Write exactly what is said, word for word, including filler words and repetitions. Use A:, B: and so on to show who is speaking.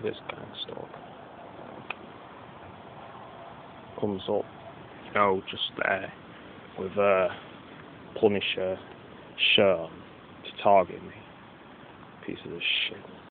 A: this kind of stuff. Comes up, you know, just there with a Punisher shirt on to target me. Piece of shit.